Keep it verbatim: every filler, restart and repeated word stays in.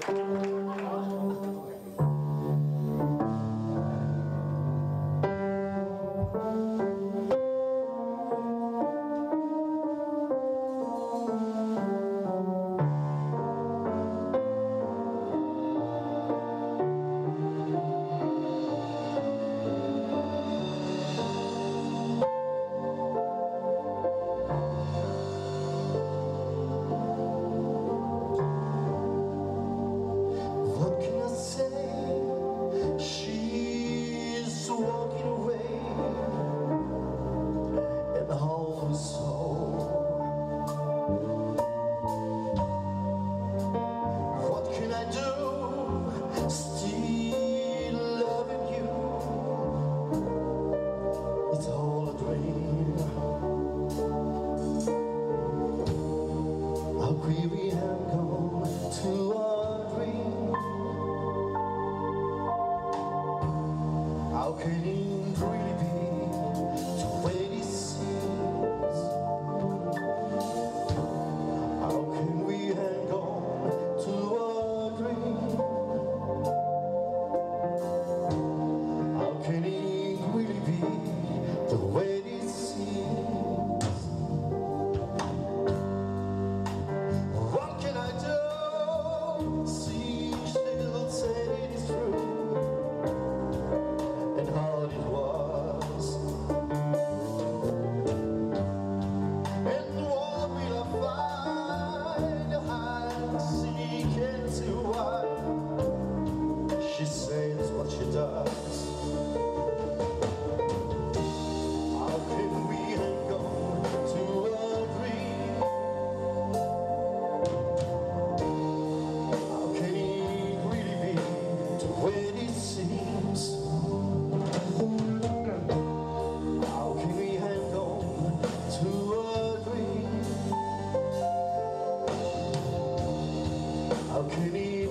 Walking away, and all is so. What can I do? Still loving you. It's all a dream. How quick we have gone to our dream. How can it really be the way it seems? How can we hang on to our dream? How can it really be the way it seems? What can I do? See, she'll say it is true. And hard it was, and what will I find? Hide, seek and see why she says what she does. How can we hang on to a dream? How can it really be the way it seems? How can we hang on to a dream? How can he